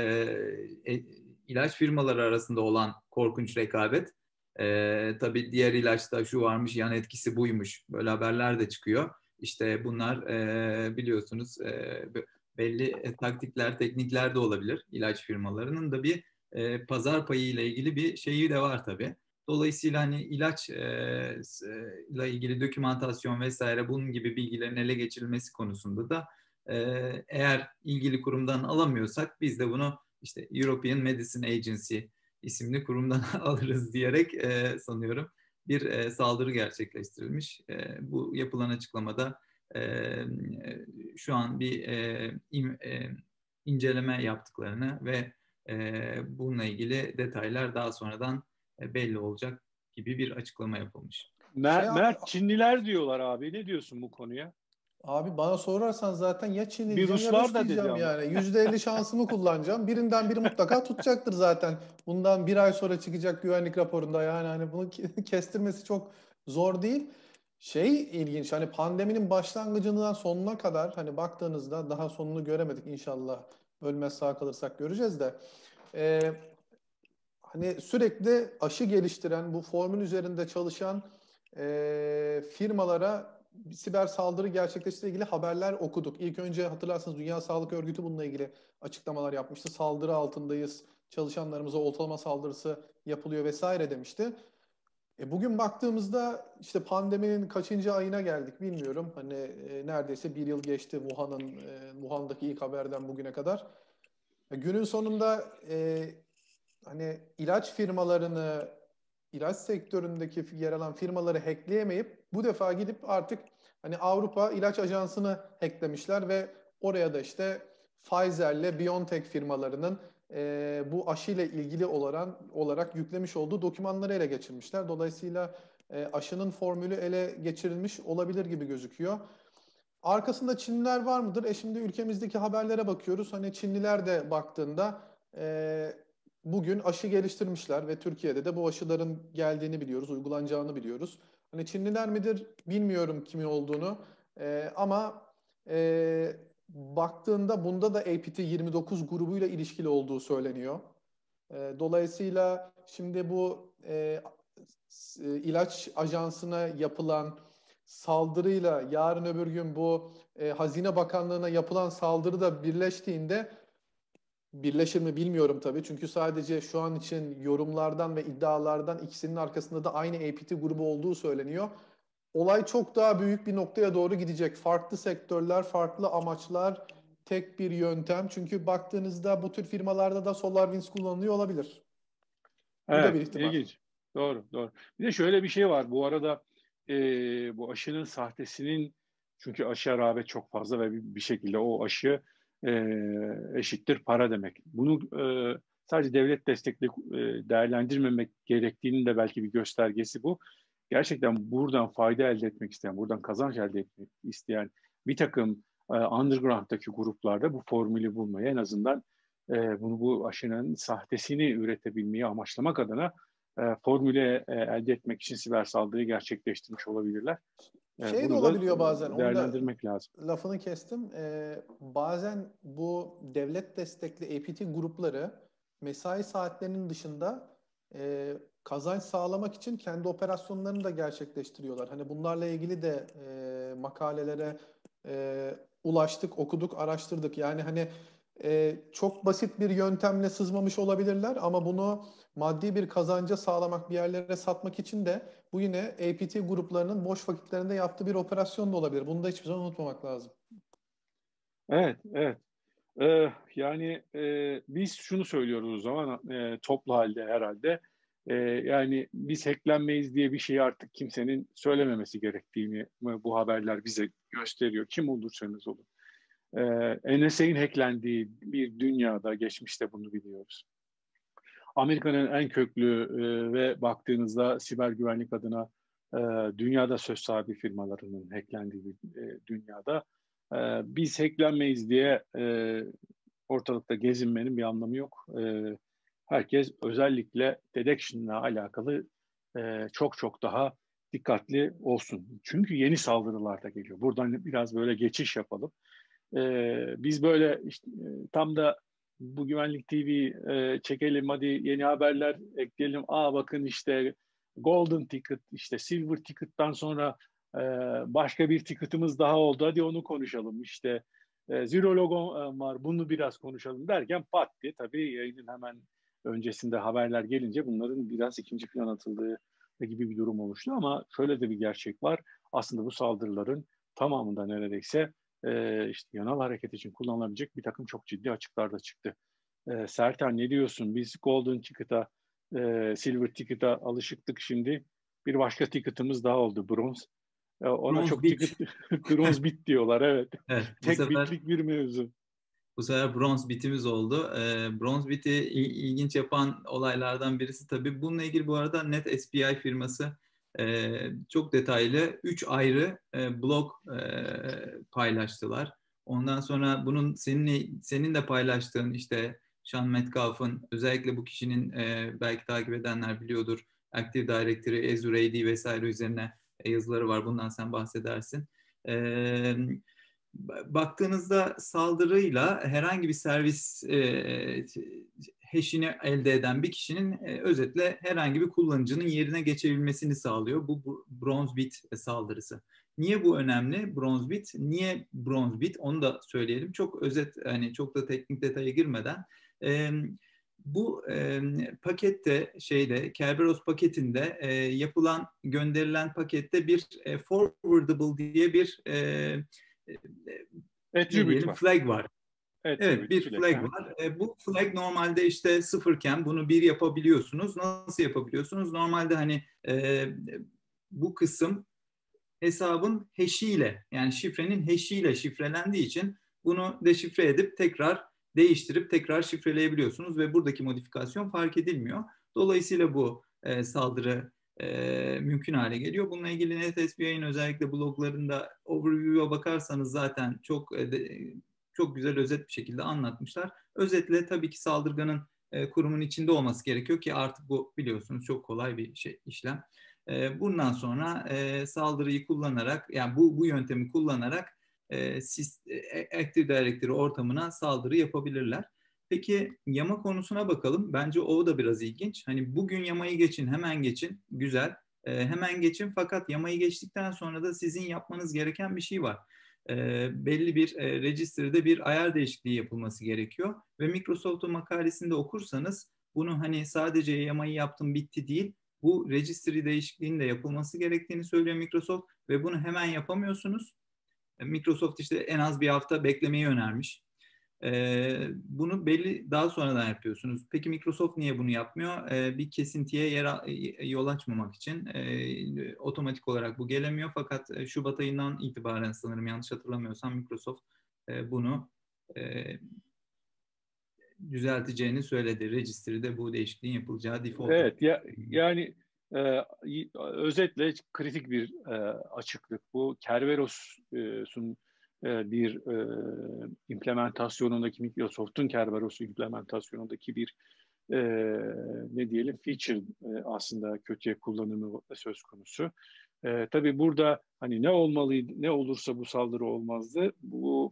ilaç firmaları arasında olan korkunç rekabet. Tabii diğer ilaçta şu varmış, yan etkisi buymuş. Böyle haberler de çıkıyor. İşte bunlar biliyorsunuz belli taktikler, teknikler de olabilir. İlaç firmalarının da bir pazar payı ile ilgili bir şeyi de var tabii. Dolayısıyla hani ilaç ile ilgili dokümantasyon vesaire bunun gibi bilgilerin ele geçirilmesi konusunda da eğer ilgili kurumdan alamıyorsak biz de bunu işte European Medicine Agency isimli kurumdan alırız diyerek sanıyorum bir saldırı gerçekleştirilmiş. Bu yapılan açıklamada şu an bir inceleme yaptıklarını ve bununla ilgili detaylar daha sonradan belli olacak gibi bir açıklama yapılmış. Mert, Çinliler diyorlar abi. Ne diyorsun bu konuya? Abi bana sorarsan zaten ya Çin Bir diyeceğim ya Ruslar Rus da dedi diyeceğim ama. yani. %50 şansımı kullanacağım. Birinden biri mutlaka tutacaktır zaten. Bundan bir ay sonra çıkacak güvenlik raporunda, yani hani bunu kestirmesi çok zor değil. Şey ilginç, hani pandeminin başlangıcından sonuna kadar hani baktığınızda, daha sonunu göremedik, inşallah ölmez sağ kalırsak göreceğiz de. Ee, Hani sürekli aşı geliştiren, bu formül üzerinde çalışan firmalara siber saldırı gerçekleştiğiyle ilgili haberler okuduk. İlk önce hatırlarsanız Dünya Sağlık Örgütü bununla ilgili açıklamalar yapmıştı. Saldırı altındayız, çalışanlarımıza oltalama saldırısı yapılıyor vesaire demişti. Bugün baktığımızda işte pandeminin kaçıncı ayına geldik bilmiyorum. Hani neredeyse bir yıl geçti Wuhan'daki ilk haberden bugüne kadar. Günün sonunda hani ilaç firmalarını, ilaç sektöründeki yer alan firmaları hackleyemeyip bu defa gidip artık hani Avrupa İlaç Ajansı'nı hacklemişler ve oraya da işte Pfizer'le BioNTech firmalarının bu aşıyla ilgili olarak yüklemiş olduğu dokümanları ele geçirmişler. Dolayısıyla aşının formülü ele geçirilmiş olabilir gibi gözüküyor. Arkasında Çinliler var mıdır? Şimdi ülkemizdeki haberlere bakıyoruz. Hani Çinliler de baktığında bugün aşı geliştirmişler ve Türkiye'de de bu aşıların geldiğini biliyoruz, uygulanacağını biliyoruz. Hani Çinliler midir bilmiyorum kimin olduğunu. Ama baktığında bunda da APT-29 grubuyla ilişkili olduğu söyleniyor. Dolayısıyla şimdi bu ilaç ajansına yapılan saldırıyla yarın öbür gün bu Hazine Bakanlığı'na yapılan saldırı da birleştiğinde, birleşir mi bilmiyorum tabii. Çünkü sadece şu an için yorumlardan ve iddialardan ikisinin arkasında da aynı APT grubu olduğu söyleniyor. Olay çok daha büyük bir noktaya doğru gidecek. Farklı sektörler, farklı amaçlar, tek bir yöntem. Çünkü baktığınızda bu tür firmalarda da SolarWinds kullanılıyor olabilir. Bu da bir Evet, ihtimal. ilginç. Doğru, doğru. Bir de şöyle bir şey var. Bu arada bu aşının sahtesinin, çünkü aşıya rağbet çok fazla ve bir şekilde o aşı eşittir para demek. Bunu sadece devlet destekli değerlendirmemek gerektiğinin de belki bir göstergesi bu. Gerçekten buradan fayda elde etmek isteyen, buradan kazanç elde etmek isteyen bir takım underground'daki gruplarda bu formülü bulmayı, en azından bu aşının sahtesini üretebilmeyi amaçlamak adına formüle elde etmek için siber saldırıyı gerçekleştirmiş olabilirler. Şey de Bunu da olabiliyor bazen. Onu da değerlendirmek lazım. lafını kestim. Bazen bu devlet destekli APT grupları mesai saatlerinin dışında kazanç sağlamak için kendi operasyonlarını da gerçekleştiriyorlar. Hani bunlarla ilgili de makalelere ulaştık, okuduk, araştırdık. Yani hani çok basit bir yöntemle sızmamış olabilirler ama bunu maddi bir kazanca sağlamak, bir yerlere satmak için de bu yine APT gruplarının boş vakitlerinde yaptığı bir operasyon da olabilir. Bunu da hiçbir zaman unutmamak lazım. Evet, evet. Yani biz şunu söylüyoruz o zaman toplu halde herhalde. Yani biz hacklenmeyiz diye bir şeyi artık kimsenin söylememesi gerektiğini bu haberler bize gösteriyor. Kim olursanız olun. NSA'nin hacklendiği bir dünyada geçmişte bunu biliyoruz. Amerika'nın en köklü ve baktığınızda siber güvenlik adına e, dünyada söz sahibi firmalarının hacklendiği bir dünyada biz hacklenmeyiz diye ortalıkta gezinmenin bir anlamı yok. Herkes özellikle detection'la alakalı çok çok daha dikkatli olsun. Çünkü yeni saldırılar da geliyor. Buradan biraz böyle geçiş yapalım. Biz böyle işte, tam da bu Güvenlik TV çekelim, hadi yeni haberler ekleyelim. Bakın işte Golden Ticket, işte Silver Ticket'tan sonra başka bir ticket'ımız daha oldu. Hadi onu konuşalım. İşte Zero Logo var, bunu biraz konuşalım derken pat diye tabii yayının hemen öncesinde haberler gelince bunların biraz ikinci plan atıldığı gibi bir durum oluştu. Ama şöyle de bir gerçek var. Aslında bu saldırıların tamamında neredeyse işte yanal hareket için kullanılabilecek bir takım çok ciddi açıklar da çıktı. Sertan ne diyorsun? Biz Golden Ticket'a, Silver Ticket'a alışıktık şimdi. Bir başka ticket'ımız daha oldu, bronz. Ona Bronze çok Beach. ticket, bronz bit diyorlar, evet. Evet, bu Tek sefer bitlik bir mevzu. bronze bitimiz oldu. Bronze biti ilginç yapan olaylardan birisi tabii. Bununla ilgili bu arada NetSPI firması çok detaylı 3 ayrı blog paylaştılar. Ondan sonra bunun senin de paylaştığın işte Sean Metcalf'ın, özellikle bu kişinin belki takip edenler biliyordur, Active Directory, Azure AD vesaire üzerine yazıları var. Bundan sen bahsedersin. Baktığınızda saldırıyla herhangi bir servis hash'ini elde eden bir kişinin özetle herhangi bir kullanıcının yerine geçebilmesini sağlıyor bu bronze bit saldırısı. Niye bu önemli? Bronze bit. Niye bronze bit? Onu da söyleyelim. Çok özet, hani çok da teknik detaya girmeden. Bu pakette Kerberos paketinde gönderilen pakette bir forwardable diye bir ne Attribute diyelim var. flag var. Evet, Attribute, bir flag. flag Evet. var. Bu flag normalde işte sıfırken bunu bir yapabiliyorsunuz. Nasıl yapabiliyorsunuz? Normalde hani bu kısım hesabın hash'iyle, yani şifrenin hash'iyle şifrelendiği için bunu deşifre edip tekrar değiştirip tekrar şifreleyebiliyorsunuz ve buradaki modifikasyon fark edilmiyor. Dolayısıyla bu saldırı mümkün hale geliyor. Bununla ilgili NetSPI'nin özellikle bloglarında overview'a bakarsanız zaten çok güzel özet bir şekilde anlatmışlar. Özetle tabii ki saldırganın kurumun içinde olması gerekiyor ki artık bu biliyorsunuz çok kolay bir işlem. Bundan sonra saldırıyı kullanarak, yani bu yöntemi kullanarak Active Directory ortamına saldırı yapabilirler. Peki yama konusuna bakalım. Bence o da biraz ilginç. Hani bugün yamayı geçin, hemen geçin. Güzel. Hemen geçin, fakat yamayı geçtikten sonra da sizin yapmanız gereken bir şey var. Belli bir registry'de bir ayar değişikliği yapılması gerekiyor. Ve Microsoft'un makalesinde okursanız bunu hani sadece yamayı yaptım bitti değil, bu registry değişikliğinin de yapılması gerektiğini söylüyor Microsoft ve bunu hemen yapamıyorsunuz. Microsoft işte en az bir hafta beklemeyi önermiş. Bunu daha sonradan yapıyorsunuz. Peki Microsoft niye bunu yapmıyor? Bir kesintiye yol açmamak için otomatik olarak bu gelemiyor. Fakat Şubat ayından itibaren sanırım, yanlış hatırlamıyorsam, Microsoft bunu düzelteceğini söyledi. Registry'de bu değişikliğin yapılacağı default. Evet, yani özetle kritik bir açıklık bu. Kerberos'un bir implementasyonundaki, Microsoft'un Kerberos implementasyonundaki bir e, ne diyelim feature aslında kötüye kullanımı söz konusu. Tabii burada hani ne olmalıydı, ne olursa bu saldırı olmazdı. Bu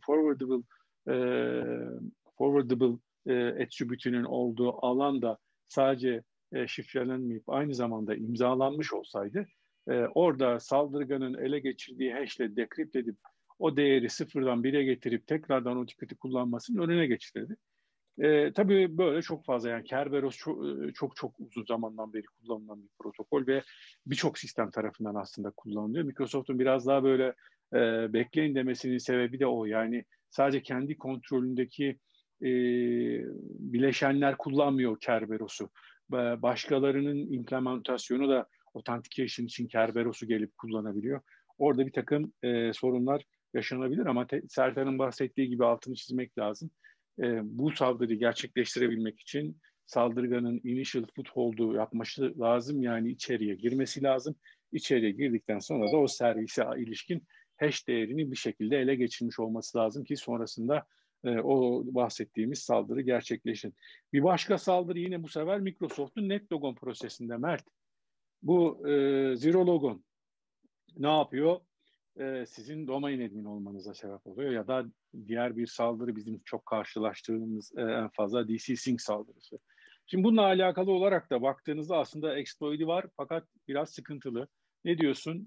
forwardable attribute'ünün olduğu alanda sadece şifrelenmeyip aynı zamanda imzalanmış olsaydı orada saldırganın ele geçirdiği hash'le dekript edip o değeri sıfırdan 1'e getirip tekrardan o tiketi kullanmasının önüne geçtirdi. Tabii böyle çok fazla, yani Kerberos çok uzun zamandan beri kullanılan bir protokol ve birçok sistem tarafından aslında kullanılıyor. Microsoft'un biraz daha böyle bekleyin demesinin sebebi de o. Yani sadece kendi kontrolündeki bileşenler kullanmıyor Kerberos'u. Başkalarının implementasyonu da authentication için Kerberos'u gelip kullanabiliyor. Orada bir takım sorunlar yaşanabilir ama Sertan'ın bahsettiği gibi altını çizmek lazım. Bu saldırıyı gerçekleştirebilmek için saldırganın initial foothold'u yapması lazım. Yani içeriye girmesi lazım. İçeriye girdikten sonra da o servise ilişkin hash değerini bir şekilde ele geçirmiş olması lazım ki sonrasında o bahsettiğimiz saldırı gerçekleşsin. Bir başka saldırı yine bu sefer Microsoft'un NetLogon prosesinde Mert. Bu Zero Logon ne yapıyor? Sizin domain admin olmanıza sebep oluyor ya da diğer bir saldırı bizim çok karşılaştığımız en fazla DC Sync saldırısı. Şimdi bununla alakalı olarak da baktığınızda aslında exploit'i var fakat biraz sıkıntılı. Ne diyorsun?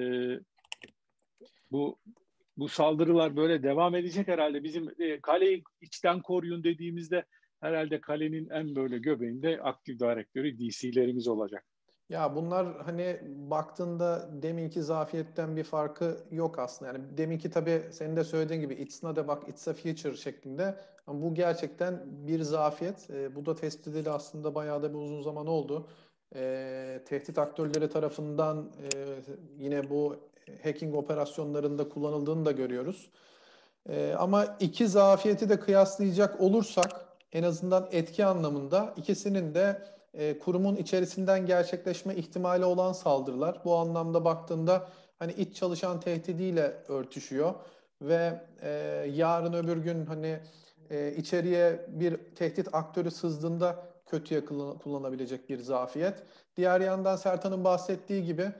Bu saldırılar böyle devam edecek herhalde. Bizim kaleyi içten koruyun dediğimizde herhalde kalenin en böyle göbeğinde Active Directory DC'lerimiz olacak. Ya bunlar hani baktığında deminki zafiyetten bir farkı yok aslında. Yani deminki tabii senin de söylediğin gibi it's not a bug, it's a feature şeklinde. Ama bu gerçekten bir zafiyet. Bu da tespit edildi aslında bayağı da bir uzun zaman oldu. Tehdit aktörleri tarafından yine bu hacking operasyonlarında kullanıldığını da görüyoruz. Ama iki zafiyeti de kıyaslayacak olursak en azından etki anlamında ikisinin de kurumun içerisinden gerçekleşme ihtimali olan saldırılar. Bu anlamda baktığında hani iç çalışan tehdidiyle örtüşüyor ve yarın öbür gün hani içeriye bir tehdit aktörü sızdığında kötüye kullanabilecek bir zafiyet. Diğer yandan Sertan'ın bahsettiği gibi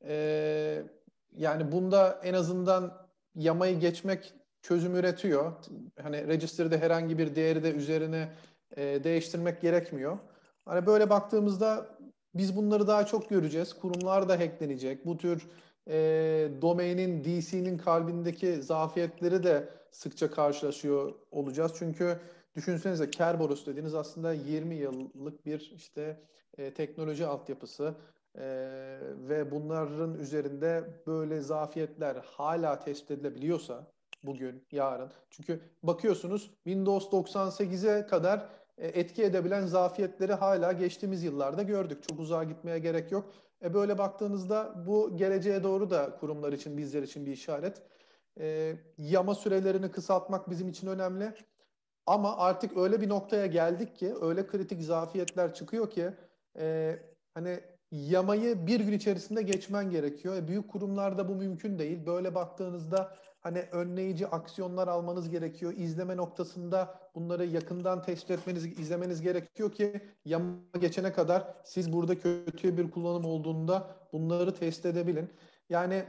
yani bunda en azından yamayı geçmek çözüm üretiyor. Hani register'de herhangi bir değeri de üzerine değiştirmek gerekmiyor. Hani böyle baktığımızda biz bunları daha çok göreceğiz. Kurumlar da hacklenecek. Bu tür domainin, DC'nin kalbindeki zafiyetleri de sıkça karşılaşıyor olacağız. Çünkü düşünsenize Kerberos dediğiniz aslında 20 yıllık bir işte teknoloji altyapısı. Ve bunların üzerinde böyle zafiyetler hala tespit edilebiliyorsa bugün, yarın. Çünkü bakıyorsunuz Windows 98'e kadar etki edebilen zafiyetleri hala geçtiğimiz yıllarda gördük. Çok uzağa gitmeye gerek yok. Böyle baktığınızda bu geleceğe doğru da kurumlar için, bizler için bir işaret. Yama sürelerini kısaltmak bizim için önemli. Ama artık öyle bir noktaya geldik ki, öyle kritik zafiyetler çıkıyor ki hani yamayı bir gün içerisinde geçmen gerekiyor. Büyük kurumlarda bu mümkün değil. Böyle baktığınızda hani önleyici aksiyonlar almanız gerekiyor. İzleme noktasında bunları yakından tespit etmeniz, izlemeniz gerekiyor ki yama geçene kadar siz burada kötü bir kullanım olduğunda bunları test edebilin. Yani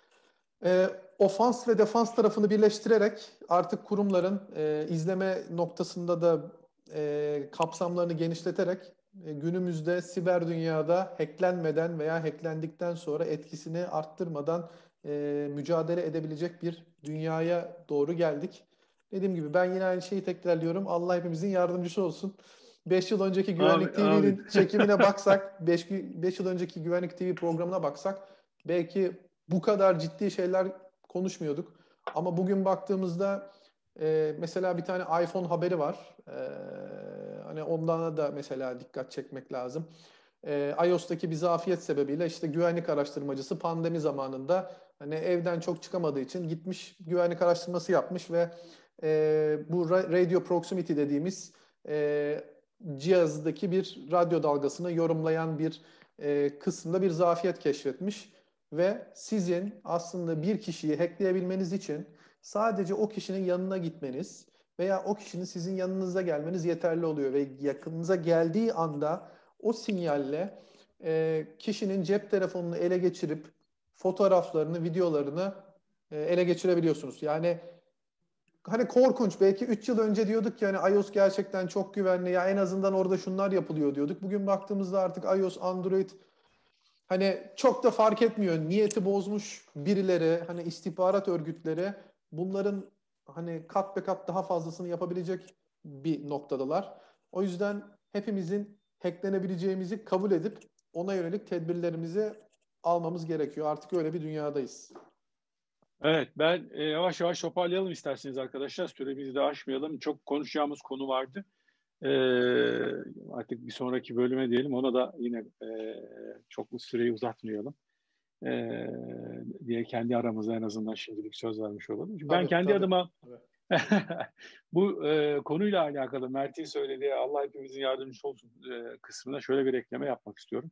ofans ve defans tarafını birleştirerek artık kurumların izleme noktasında da kapsamlarını genişleterek günümüzde siber dünyada hacklenmeden veya hacklendikten sonra etkisini arttırmadan mücadele edebilecek bir dünyaya doğru geldik. Dediğim gibi ben yine aynı şeyi tekrarlıyorum. Allah hepimizin yardımcısı olsun. 5 yıl önceki Güvenlik TV'nin çekimine baksak, 5 yıl önceki Güvenlik TV programına baksak belki bu kadar ciddi şeyler konuşmuyorduk. Ama bugün baktığımızda mesela bir tane iPhone haberi var. Hani ondan da mesela dikkat çekmek lazım. iOS'taki bir zafiyet sebebiyle işte güvenlik araştırmacısı pandemi zamanında hani evden çok çıkamadığı için gitmiş güvenlik araştırması yapmış ve bu radio proximity dediğimiz cihazdaki bir radyo dalgasını yorumlayan bir kısımda bir zafiyet keşfetmiş. Ve sizin aslında bir kişiyi hackleyebilmeniz için sadece o kişinin yanına gitmeniz veya o kişinin sizin yanınıza gelmeniz yeterli oluyor. Ve yakınınıza geldiği anda o sinyalle kişinin cep telefonunu ele geçirip fotoğraflarını, videolarını ele geçirebiliyorsunuz. Yani hani korkunç. Belki 3 yıl önce diyorduk ki hani iOS gerçekten çok güvenli. Ya en azından orada şunlar yapılıyor diyorduk. Bugün baktığımızda artık iOS, Android hani çok da fark etmiyor. Niyeti bozmuş birileri, hani istihbarat örgütleri bunların hani kat be kat daha fazlasını yapabilecek bir noktadalar. O yüzden hepimizin hacklenebileceğimizi kabul edip ona yönelik tedbirlerimizi almamız gerekiyor. Artık öyle bir dünyadayız. Evet, ben yavaş yavaş toparlayalım isterseniz arkadaşlar. Süremizi de aşmayalım. Çok konuşacağımız konu vardı. E, Artık bir sonraki bölüme diyelim. Ona da yine çok bu süreyi uzatmayalım. E, Diye kendi aramızda en azından şimdilik söz vermiş olalım. Çünkü ben Tabii, kendi tabii. adıma Tabii. bu konuyla alakalı Mert'in söylediği Allah hepimizin yardımcısı olsun kısmına şöyle bir ekleme yapmak istiyorum.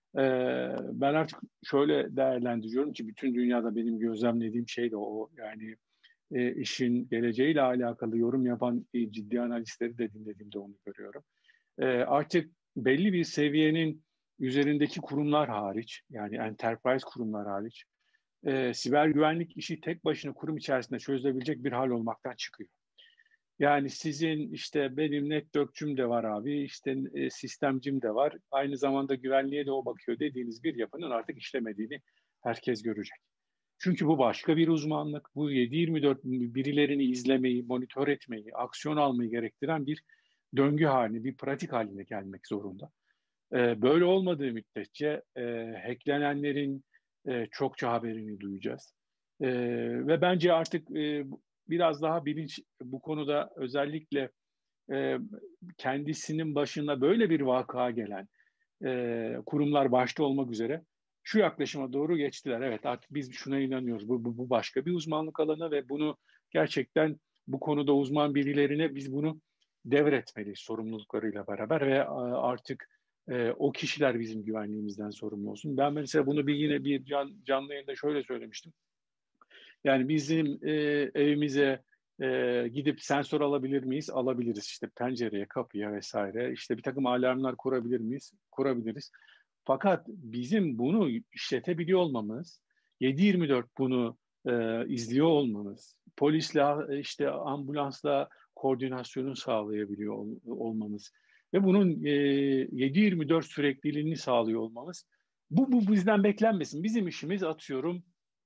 Ben artık şöyle değerlendiriyorum ki bütün dünyada benim gözlemlediğim şey de o. Yani işin geleceğiyle alakalı yorum yapan ciddi analistleri de dinlediğimde onu görüyorum. Artık belli bir seviyenin üzerindeki kurumlar hariç, yani enterprise kurumlar hariç, siber güvenlik işi tek başına kurum içerisinde çözülebilecek bir hal olmaktan çıkıyor. Yani sizin işte benim network'cüm de var abi, işte sistemcim de var. Aynı zamanda güvenliğe de o bakıyor dediğiniz bir yapının artık işlemediğini herkes görecek. Çünkü bu başka bir uzmanlık. Bu 7/24 birilerini izlemeyi, monitör etmeyi, aksiyon almayı gerektiren bir döngü haline, bir pratik haline gelmek zorunda. Böyle olmadığı müddetçe hacklenenlerin çokça haberini duyacağız. Ve bence artık biraz daha bilinç bu konuda özellikle e, kendisinin başına böyle bir vaka gelen kurumlar başta olmak üzere şu yaklaşıma doğru geçtiler. Evet, artık biz şuna inanıyoruz. Bu başka bir uzmanlık alanı ve bunu gerçekten bu konuda uzman birilerine biz bunu devretmeliyiz sorumluluklarıyla beraber ve artık o kişiler bizim güvenliğimizden sorumlu olsun. Ben mesela bunu yine bir canlı yayında şöyle söylemiştim. Yani bizim evimize gidip sensör alabilir miyiz? Alabiliriz. İşte pencereye, kapıya vesaire. İşte bir takım alarmlar kurabilir miyiz? Kurabiliriz. Fakat bizim bunu işletebiliyor olmamız, 7/24 bunu izliyor olmamız, polisle işte ambulansla koordinasyonu sağlayabiliyor olmamız ve bunun 7/24 sürekliliğini sağlıyor olmamız, bu bizden beklenmesin. Bizim işimiz atıyorum.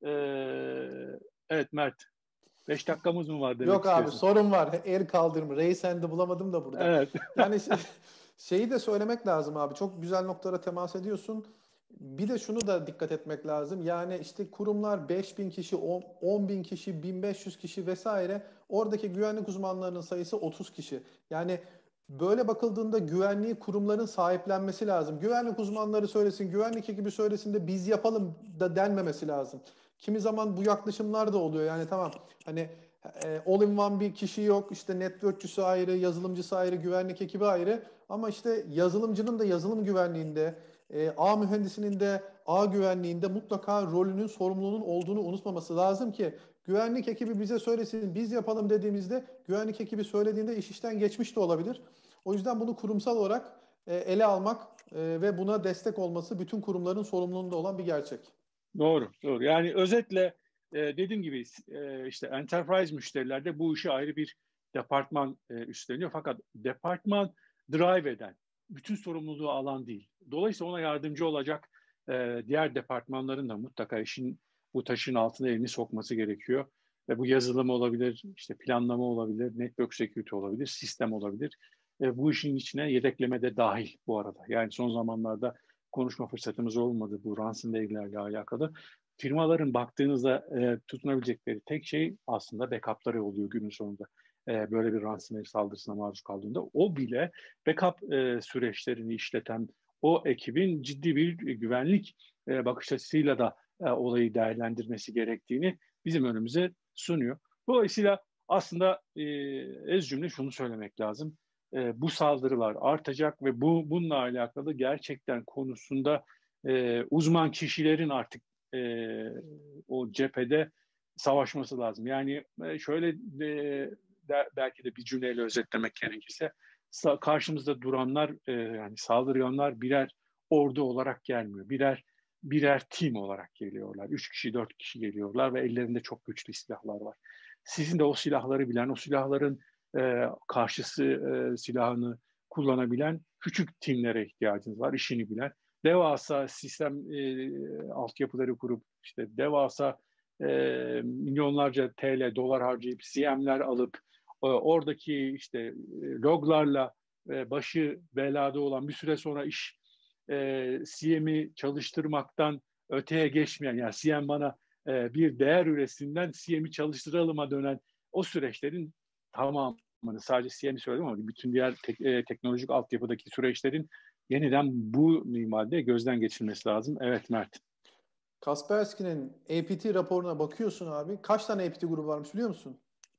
Evet Mert, 5 dakikamız mı var demek Yok abi, istiyorsun? sorun var. El kaldırma. Raise hand'i bulamadım da burada. Evet. Yani şeyi de söylemek lazım abi. Çok güzel noktalara temas ediyorsun. Bir de şunu da dikkat etmek lazım. Yani işte kurumlar 5.000 kişi, 10.000 kişi, 1.500 kişi vesaire. Oradaki güvenlik uzmanlarının sayısı 30 kişi. Yani böyle bakıldığında güvenliği kurumların sahiplenmesi lazım. Güvenlik uzmanları söylesin, güvenlik ekibi söylesin de biz yapalım da denmemesi lazım. Kimi zaman bu yaklaşımlar da oluyor. Yani tamam, hani all in one bir kişi yok. İşte networkçüsü ayrı, yazılımcısı ayrı, güvenlik ekibi ayrı. Ama işte yazılımcının da yazılım güvenliğinde, ağ mühendisinin de ağ güvenliğinde mutlaka rolünün, sorumluluğunun olduğunu unutmaması lazım ki güvenlik ekibi bize söylesin, biz yapalım dediğimizde güvenlik ekibi söylediğinde iş işten geçmiş de olabilir. O yüzden bunu kurumsal olarak ele almak ve buna destek olması bütün kurumların sorumluluğunda olan bir gerçek. Doğru, doğru. Yani özetle dediğim gibi işte enterprise müşterilerde bu işi ayrı bir departman üstleniyor. Fakat departman drive eden, bütün sorumluluğu alan değil. Dolayısıyla ona yardımcı olacak diğer departmanların da mutlaka işin bu taşın altına elini sokması gerekiyor. Ve bu yazılım olabilir, işte planlama olabilir, network security olabilir, sistem olabilir. Bu işin içine yedekleme de dahil bu arada. Yani son zamanlarda konuşma fırsatımız olmadı bu ransomware'lerle alakalı. Firmaların baktığınızda tutunabilecekleri tek şey aslında backup'ları oluyor günün sonunda. Böyle bir ransomware saldırısına maruz kaldığında o bile backup süreçlerini işleten o ekibin ciddi bir güvenlik bakış açısıyla da olayı değerlendirmesi gerektiğini bizim önümüze sunuyor. Dolayısıyla aslında ez cümle şunu söylemek lazım. Bu saldırılar artacak ve bununla alakalı gerçekten konusunda uzman kişilerin artık o cephede savaşması lazım. Yani şöyle belki de bir cümleyle özetlemek gerekirse karşımızda duranlar yani saldırganlar birer ordu olarak gelmiyor. Birer team olarak geliyorlar. 3 kişi, 4 kişi geliyorlar ve ellerinde çok güçlü silahlar var. Sizin de o silahları bilen, o silahların karşısı silahını kullanabilen küçük timlere ihtiyacınız var, işini bilen. Devasa sistem altyapıları kurup işte devasa milyonlarca TL, dolar harcayıp CM'ler alıp oradaki işte loglarla başı belada olan bir süre sonra iş CM'i çalıştırmaktan öteye geçmeyen, yani CM bana bir değer üretisinden CM'i çalıştıralıma dönen o süreçlerin tamamını, sadece CM'i söyledim ama bütün diğer teknolojik altyapıdaki süreçlerin yeniden bu minvalde gözden geçirilmesi lazım. Evet Mert. Kaspersky'nin APT raporuna bakıyorsun abi. Kaç tane APT grubu varmış biliyor musun?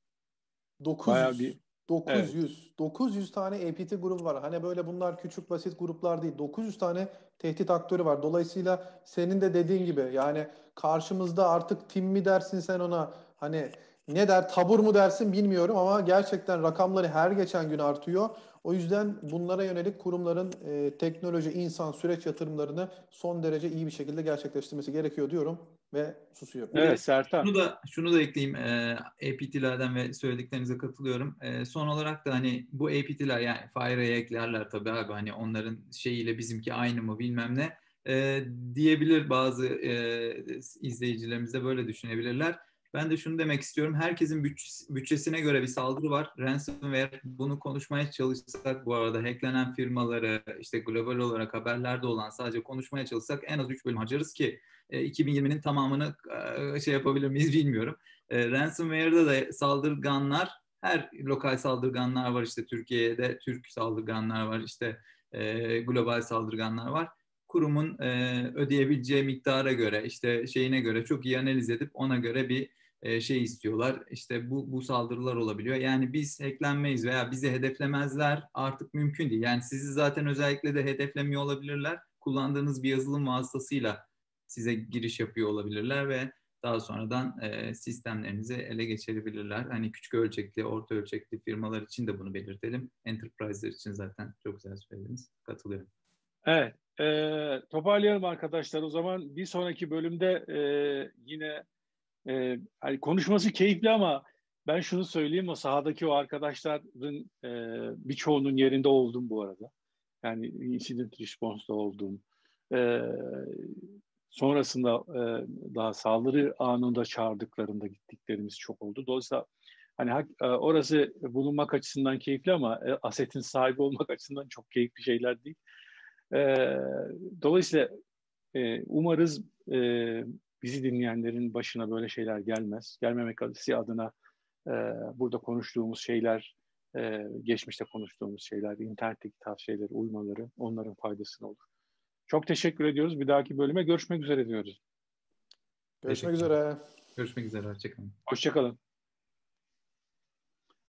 Bayağı 900. bir, evet. 900 tane APT grubu var. Hani böyle bunlar küçük basit gruplar değil. 900 tane tehdit aktörü var. Dolayısıyla senin de dediğin gibi yani karşımızda artık tim mi dersin sen ona, hani ne der, tabur mu dersin bilmiyorum ama gerçekten rakamları her geçen gün artıyor. O yüzden bunlara yönelik kurumların teknoloji, insan, süreç yatırımlarını son derece iyi bir şekilde gerçekleştirmesi gerekiyor diyorum ve susuyorum. Bir de Evet Sertan. şunu da ekleyeyim. APT'lerden ve söylediklerinize katılıyorum. Son olarak da hani bu APT'ler yani FIRE'ye eklerler tabii abi, hani onların şeyiyle bizimki aynı mı bilmem ne diyebilir bazı izleyicilerimiz de böyle düşünebilirler. Ben de şunu demek istiyorum. Herkesin bütçesine göre bir saldırı var. Ransomware, bunu konuşmaya çalışsak bu arada hacklenen firmaları işte global olarak haberlerde olan sadece konuşmaya çalışsak en az 3 bölüm harcarız ki 2020'nin tamamını şey yapabilir miyiz bilmiyorum. Ransomware'da da saldırganlar, her lokal saldırganlar var, işte Türkiye'de Türk saldırganlar var, işte global saldırganlar var. Kurumun ödeyebileceği miktara göre, işte şeyine göre çok iyi analiz edip ona göre bir şey istiyorlar. İşte bu saldırılar olabiliyor. Yani biz hacklenmeyiz veya bizi hedeflemezler artık mümkün değil. Yani sizi zaten özellikle de hedeflemiyor olabilirler. Kullandığınız bir yazılım vasıtasıyla size giriş yapıyor olabilirler ve daha sonradan sistemlerinizi ele geçirebilirler. Hani küçük ölçekli, orta ölçekli firmalar için de bunu belirtelim. Enterprise'ler için zaten çok güzel söylediniz. Katılıyorum. Evet. Toparlayalım arkadaşlar. O zaman bir sonraki bölümde yine hani konuşması keyifli ama ben şunu söyleyeyim, o sahadaki o arkadaşların birçoğunun yerinde oldum bu arada. Yani incident response'da oldum. E, sonrasında daha saldırı anında çağırdıklarında gittiklerimiz çok oldu. Dolayısıyla hani orası bulunmak açısından keyifli ama asetin sahibi olmak açısından çok keyifli şeyler değil. E, dolayısıyla umarız bizi dinleyenlerin başına böyle şeyler gelmez. Gelmemek adına e, burada konuştuğumuz şeyler, geçmişte konuştuğumuz şeyler, internetteki tavsiyelere uymaları onların faydasına olur. Çok teşekkür ediyoruz. Bir dahaki bölüme görüşmek üzere diyoruz. Görüşmek üzere. Görüşmek üzere. Hoşçakalın. Hoşçakalın.